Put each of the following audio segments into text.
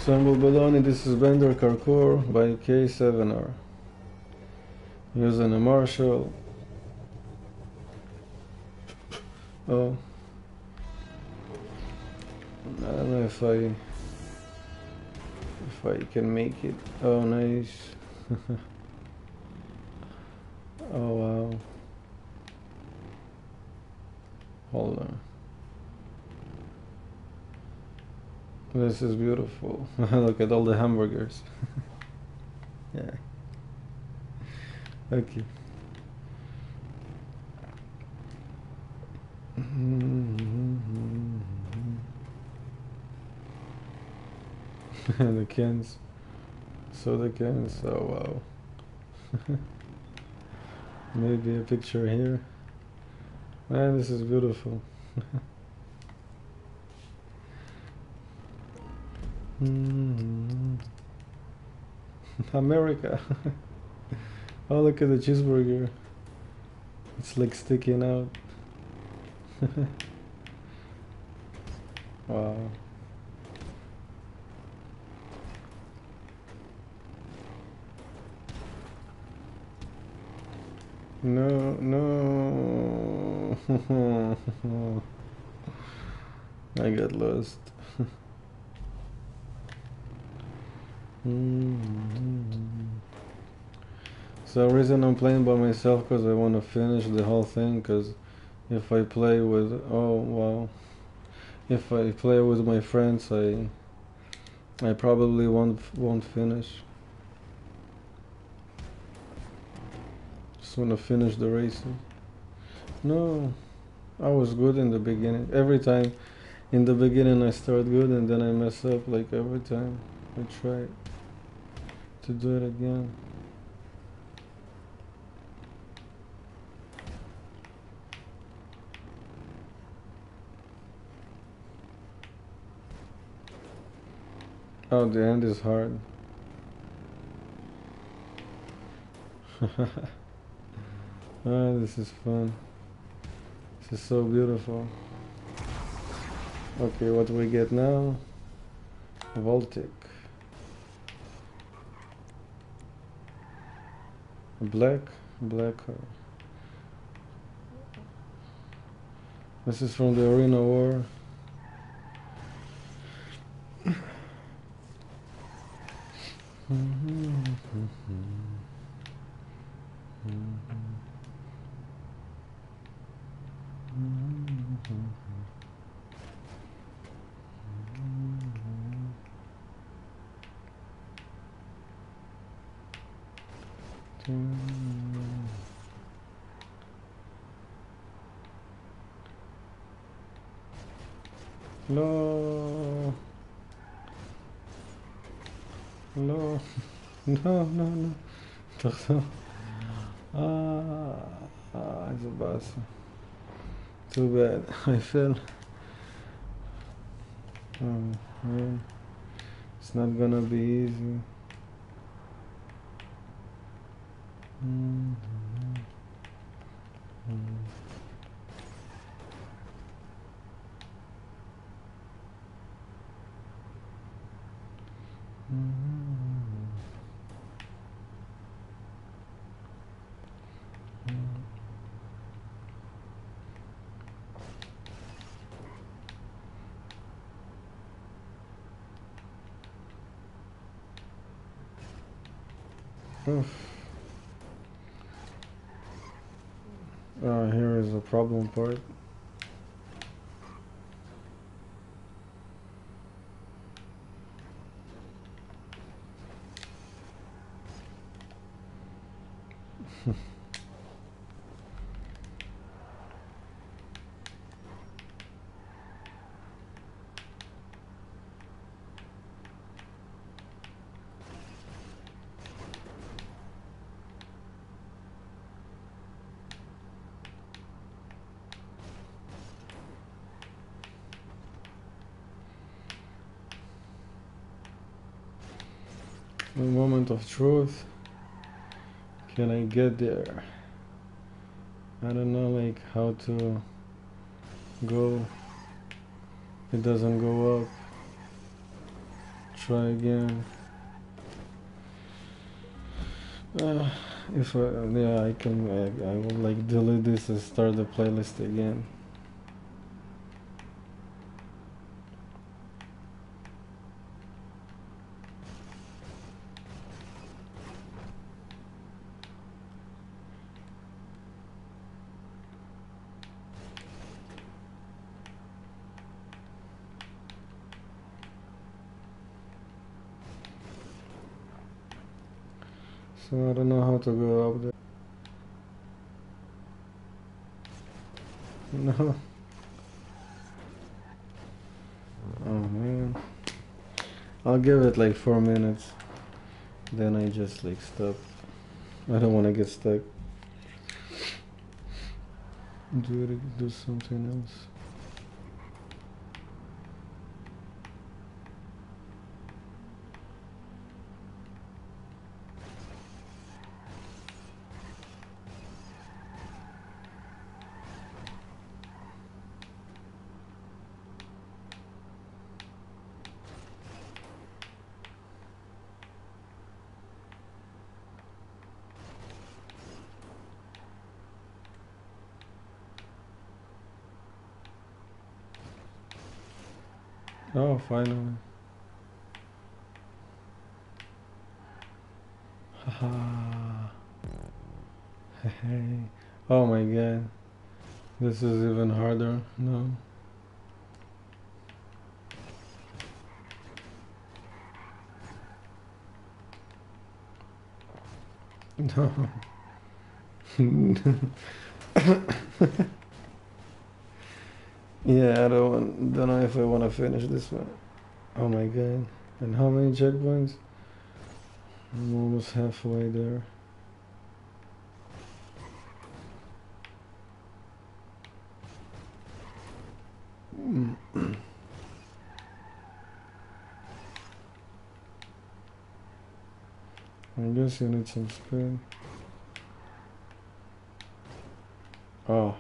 Sambal Baloney, this is Bender Carcour by K7R. Using a Marshall. Oh, I don't know if I can make it. Oh, nice. Oh wow. Hold on. This is beautiful. Look at all the hamburgers. Yeah. Okay. The cans. So the cans. Oh wow. Maybe a picture here. Man, this is beautiful. America. Oh, look at the cheeseburger. It's like sticking out. Wow. No, no. I got lost. So the reason I'm playing by myself because I want to finish the whole thing. Because if I play with if I play with my friends, I probably won't finish. Just want to finish the racing. No, I was good in the beginning. Every time in the beginning I start good and then I mess up. Like every time I try to do it again. Oh, the end is hard. Ah, this is fun. This is so beautiful. Okay, what do we get now? Voltic. Black. This is from the Arena War. No. No. No, no, no. It's a bus. Too bad. I fell. Oh, man. It's not gonna be easy. Here is a problem part. The moment of truth. Can I get there? I don't know like how to go. It doesn't go up. try again. Uh, if yeah, I will like delete this and start the playlist again. So I don't know how to go up there. No. Oh man. I'll give it like 4 minutes. Then I just like stop. I don't want to get stuck. Do something else. Oh, finally. Haha. Hey. Oh my god. This is even harder. No. No. Yeah, don't know if I want to finish this one. Oh my god. And how many checkpoints? I'm almost halfway there. I guess you need some speed. Oh.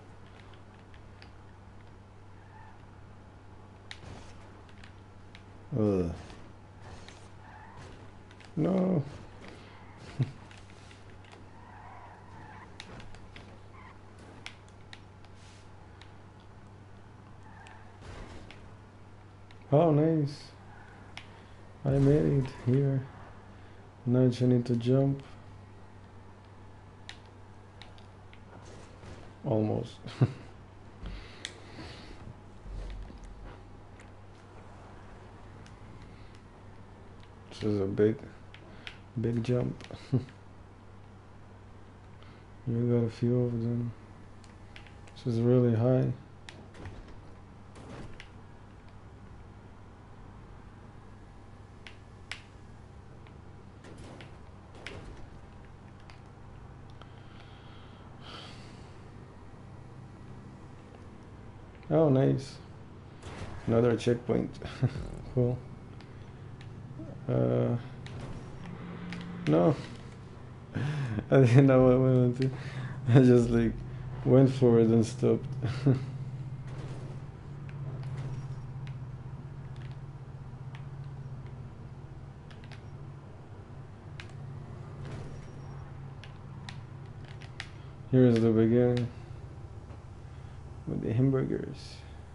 Ugh. No. Oh, nice. I made it here. Now you need to jump. Almost. This is a big jump. You got a few of them. This is really high. Oh, nice. Another checkpoint. Cool. No. I didn't know what I wanted to. I just like went for it and stopped. Here's the beginning with the hamburgers.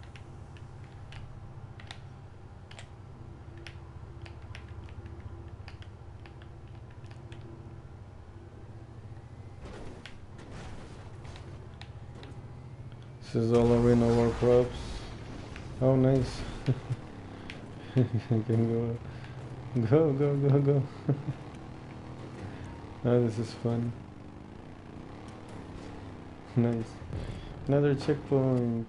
This is all arena Warcrafts. Oh, nice. You can go. Oh, this is fun. Nice. Another checkpoint.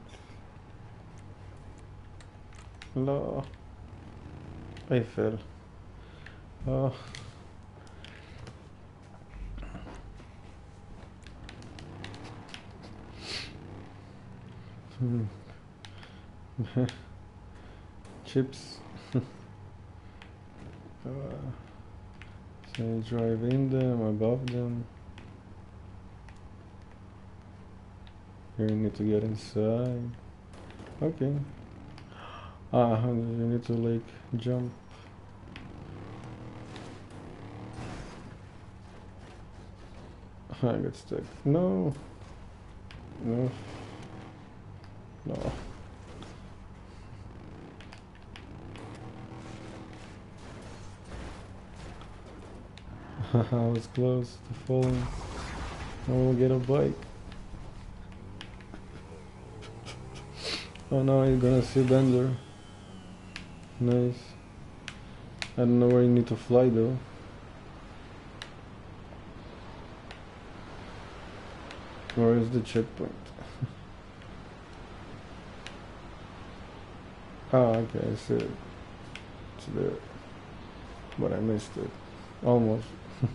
Hello. I fell. Oh. Chips. So you drive in them, above them. Here you need to get inside. Okay. You need to like jump. I got stuck. No. No. No. I was close to falling. I will get a bike. Oh no, you're gonna see Bender. Nice. I don't know where you need to fly though. Where is the checkpoint? Oh, okay, I see it. It's there. But I missed it. Almost.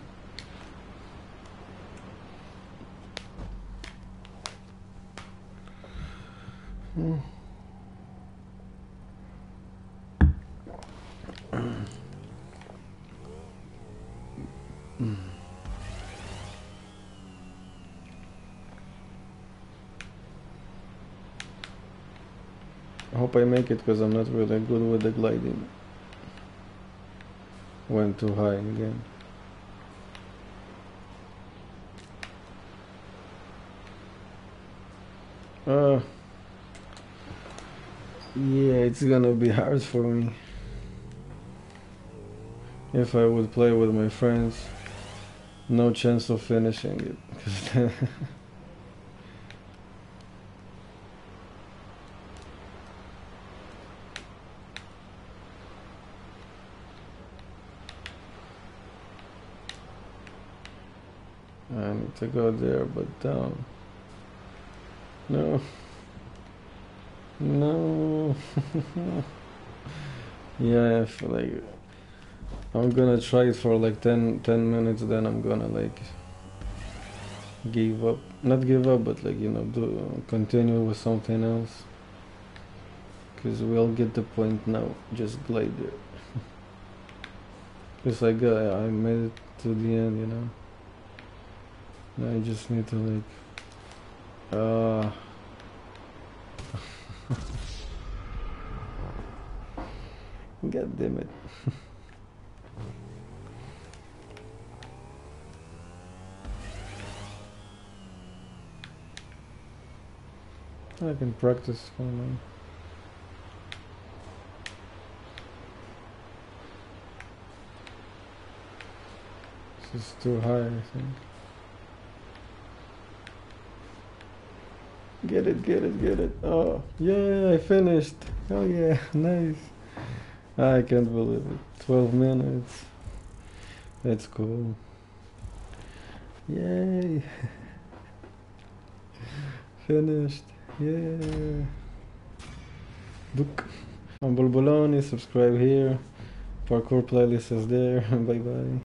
I hope I make it because I'm not really good with the gliding. Went too high again. Yeah, it's gonna be hard for me. If I would play with my friends, no chance of finishing it. 'Cause I need to go there, but down. No. No. Yeah, I feel like I'm gonna try it for like 10 minutes, then I'm gonna like give up. Not give up, but like, you know, continue with something else. Because we'll get the point now. Just glide there. Because I made it to the end, you know. Now I just need to like God damn it. I can practice for now. This is too high, I think. Get it, get it, get it. Oh, yeah, I finished. Oh yeah, nice. I can't believe it. 12 minutes. That's cool. Yay. Finished. Yeah. Book. I'm Bulbuloni. Subscribe here. Parkour playlist is there. Bye bye.